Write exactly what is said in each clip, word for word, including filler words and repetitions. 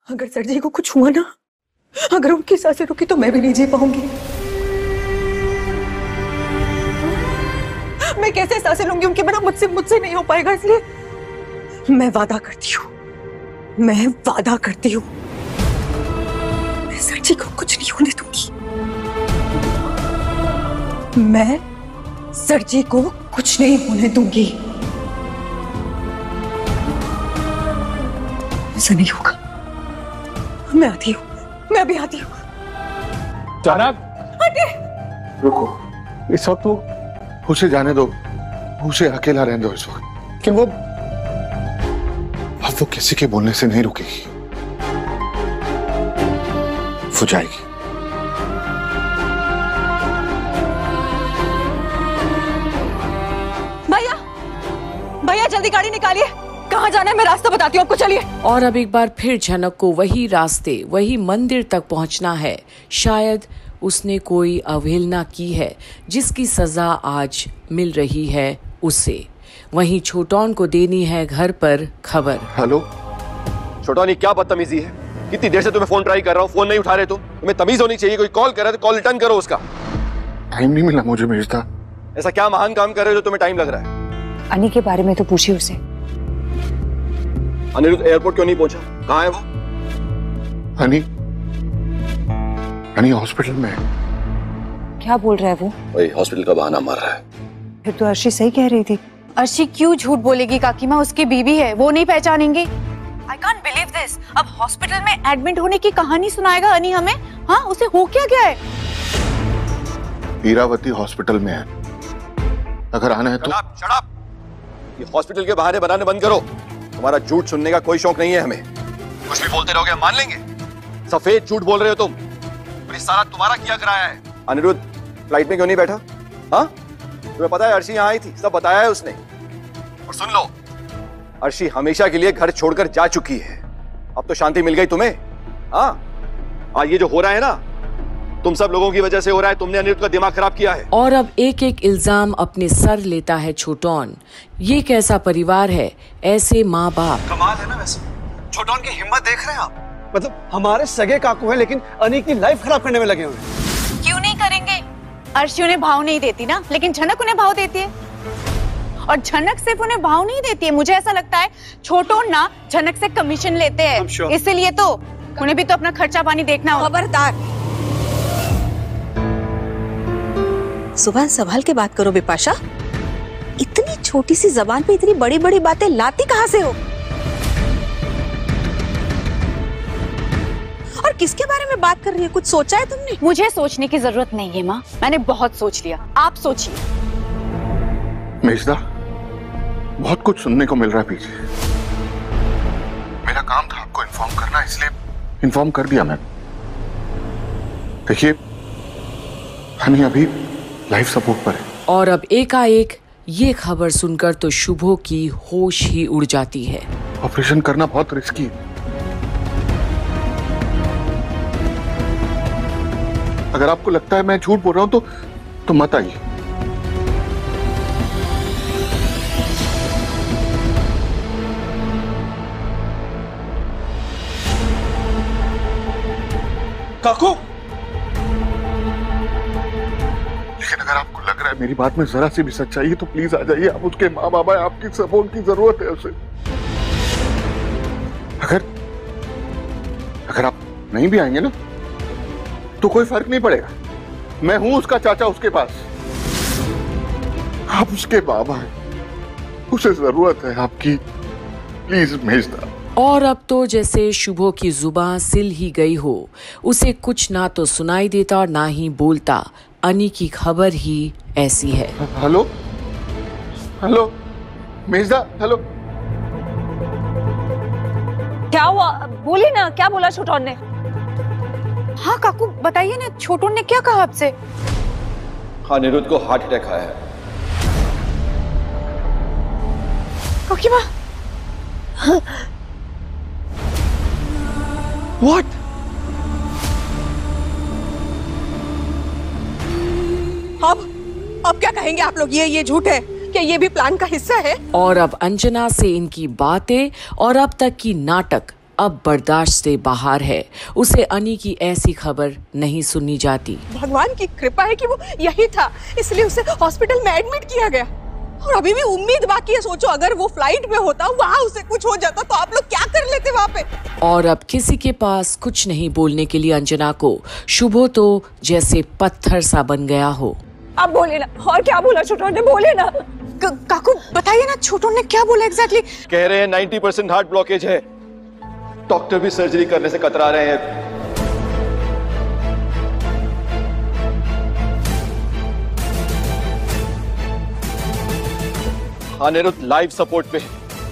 अगर सर जी को कुछ हुआ ना, अगर उनकी सांसें रुकी तो मैं भी नहीं जी पाऊंगी। मैं कैसे सांसें लूंगी उनके बिना? मुझसे मुझसे नहीं हो पाएगा। इसलिए मैं वादा करती हूँ, मैं वादा करती हूँ, मैं सर जी को कुछ नहीं होने दूंगी। मैं सर जी को कुछ नहीं होने दूंगी। ऐसा नहीं होगा। मैं आती हूँ, मैं अभी आती हूँ। जनक, रुको, इस वक्त वो उसे जाने दो, उसे अकेला रहने दो इस वक्त। कि वो अब वो किसी के बोलने से नहीं रुकेगी, वो जाएगी। भैया, भैया जल्दी गाड़ी निकालिए। कहाँ जाना है मैं रास्ता बताती हूँ आपको, चलिए। और अब एक बार फिर झनक को वही रास्ते, वही मंदिर तक पहुंचना है। शायद उसने कोई अवहेलना की है जिसकी सजा आज मिल रही है उसे। वहीं छोटौन को देनी है घर पर खबर। हेलो छोटौन, क्या बदतमीजी है? कितनी देर से तुम्हें फोन ट्राई कर रहा हूँ, फोन नहीं उठा रहे तुम। तुम्हें तमीज होनी चाहिए, कोई कॉल कर रहा है तो कॉल रिटर्न करो उसका। टाइम नहीं मिला मुझे मिर्जा। ऐसा क्या महान काम कर रहे हो जो तुम्हें टाइम लग रहा है? अनी के बारे में तो पूछिए उसे। अनिरुद्ध एयरपोर्ट क्यों नहीं पहुंचा? कहाँ है वो? हनी हनी हॉस्पिटल में है। क्या बोल रहा है वो? वही हॉस्पिटल का बहाना मार रहा है। फिर तो अर्शी सही कह रही थी। अर्शी क्यों झूठ बोलेगी काकी माँ? उसकी बीवी है, वो नहीं पहचानेंगे? I can't believe this. अब हॉस्पिटल में एडमिट होने की कहानी सुनाएगा अनी हमें? हाँ, उसे हो क्या गया है? हीरावती हॉस्पिटल में है, अगर आना है तो। Shut up, shut up. ये हॉस्पिटल के बहाने बनाने बंद करो। तुम्हारा झूठ सुनने का कोई शौक नहीं है हमें। कुछ भी बोलते रहोगे हम मान लेंगे। सफेद झूठ बोल रहे हो तुम। ये सारा तुम्हारा किया कराया है। अनिरुद्ध फ्लाइट में क्यों नहीं बैठा? हाँ, तुम्हें पता है अर्शी यहाँ आई थी, सब बताया है उसने। और सुन लो, अर्शी हमेशा के लिए घर छोड़कर जा चुकी है। अब तो शांति मिल गई तुम्हें। हाँ, आज ये जो हो रहा है ना, तुम सब लोगों की वजह से हो रहा है। तुमने अनिरुद्ध का दिमाग खराब किया है। और अब एक एक इल्जाम अपने सर लेता है छोटौन। ये कैसा परिवार है, ऐसे माँ बाप। कमाल है ना वैसे। छोटौन की हिम्मत देख रहे हैं आप? मतलब हमारे सगे काकू हैं लेकिन अनी की लाइफ खराब करने में लगे हुए हैं। क्यों नहीं करेंगे? अर्शी उन्हें भाव नहीं देती ना, लेकिन झनक उन्हें भाव देती है। और झनक सिर्फ उन्हें भाव नहीं देती है, मुझे ऐसा लगता है छोटौन ना झनक से कमीशन लेते हैं। sure. इसीलिए तो उन्हें भी तो अपना खर्चा पानी देखना हो। खबरदार, सुबह संभाल के बात करो बिपाशा। इतनी छोटी सी जबान पे इतनी बड़ी बड़ी बातें लाती कहाँ से हो? और किसके बारे में बात कर रही है? कुछ सोचा है तुमने? मुझे सोचने की जरूरत नहीं है माँ, मैंने बहुत सोच लिया। आप सोचिए। मेजदा, बहुत कुछ सुनने को मिल रहा है पीछे। मेरा काम था आपको इन्फॉर्म करना, इसलिए इन्फॉर्म कर दिया मैंने। देखिए, हनी अभी लाइफ सपोर्ट पर है। और अब एकाएक ये खबर सुनकर तो शुभो की होश ही उड़ जाती है। ऑपरेशन करना बहुत रिस्की है। अगर आपको लगता है मैं झूठ बोल रहा हूं तो तो मत आइए। काकू, लेकिन अगर आपको लग रहा है मेरी बात में जरा सी भी सच्चाई है तो प्लीज आ जाइए। आप उसके माँ बाप हैं, आपकी सपोर्ट की जरूरत है उसे। अगर अगर आप नहीं भी आएंगे ना तो कोई फर्क नहीं पड़ेगा। मैं हूं उसका चाचा उसके पास। आप उसके बाबा हैं, उसे जरूरत है आपकी। प्लीज मेजदा। और अब तो जैसे शुभो की जुबान सिल ही गई हो। उसे कुछ ना तो सुनाई देता और ना ही बोलता। अनी की खबर ही ऐसी है। हेलो हेलो मेजदा, हेलो। क्या हुआ? बोली ना, क्या बोला छोटौन ने? हाँ काकू बताइए ना, छोटौन ने क्या कहा आपसे? हाँ, अनिरुद्ध को हार्ट अटैक आया है। काकी माँ, What? अब अब क्या कहेंगे आप लोग? ये ये झूठ है? क्या ये भी प्लान का हिस्सा है? और अब अंजना से इनकी बातें और अब तक की नाटक अब बर्दाश्त से बाहर है। उसे अनी की ऐसी खबर नहीं सुननी जाती। भगवान की कृपा है कि वो यही था, इसलिए उसे हॉस्पिटल में एडमिट किया गया। और अभी भी उम्मीद बाकी है। सोचो अगर वो फ्लाइट में होता, वहाँ उसे कुछ हो जाता तो आप लोग क्या कर लेते वहाँ पे। और अब किसी के पास कुछ नहीं बोलने के लिए अंजना को। शुभो तो जैसे पत्थर सा बन गया हो। आप बोले ना, और क्या बोला छोटोन ने, बोले ना। काकू बताइए ना, छोटोन ने क्या बोला एग्जैक्टली? कह रहे हैं नब्बे परसेंट हार्ट ब्लॉकेज है, डॉक्टर भी सर्जरी करने से कतरा रहे हैं। अनिरुद्ध लाइफ सपोर्ट पे।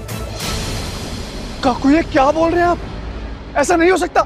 काकू ये क्या बोल रहे हैं आप? ऐसा नहीं हो सकता।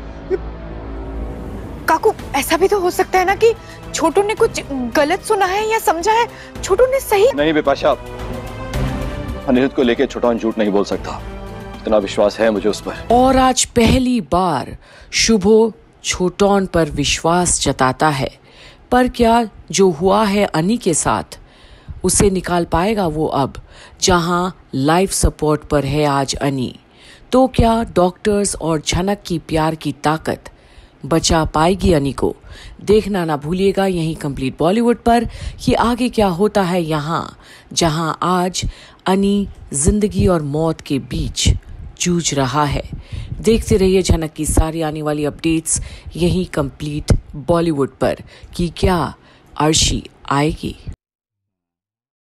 काकू ऐसा भी तो हो सकता है ना कि छोटू ने कुछ गलत सुना है या समझा है। छोटू ने सही नहीं बिपाशा, अनिरुद्ध को लेके छोटन झूठ नहीं बोल सकता, इतना विश्वास है मुझे उस पर। और आज पहली बार शुभो छोटन पर विश्वास जताता है। पर क्या जो हुआ है अनी के साथ उसे निकाल पाएगा वो अब, जहां लाइफ सपोर्ट पर है आज अनी? तो क्या डॉक्टर्स और झनक की प्यार की ताकत बचा पाएगी अनी को? देखना ना भूलिएगा यहीं कंप्लीट बॉलीवुड पर कि आगे क्या होता है यहाँ, जहां आज अनी जिंदगी और मौत के बीच जूझ रहा है। देखते रहिए झनक की सारी आने वाली अपडेट्स यहीं कंप्लीट बॉलीवुड पर कि क्या अर्शी आएगी।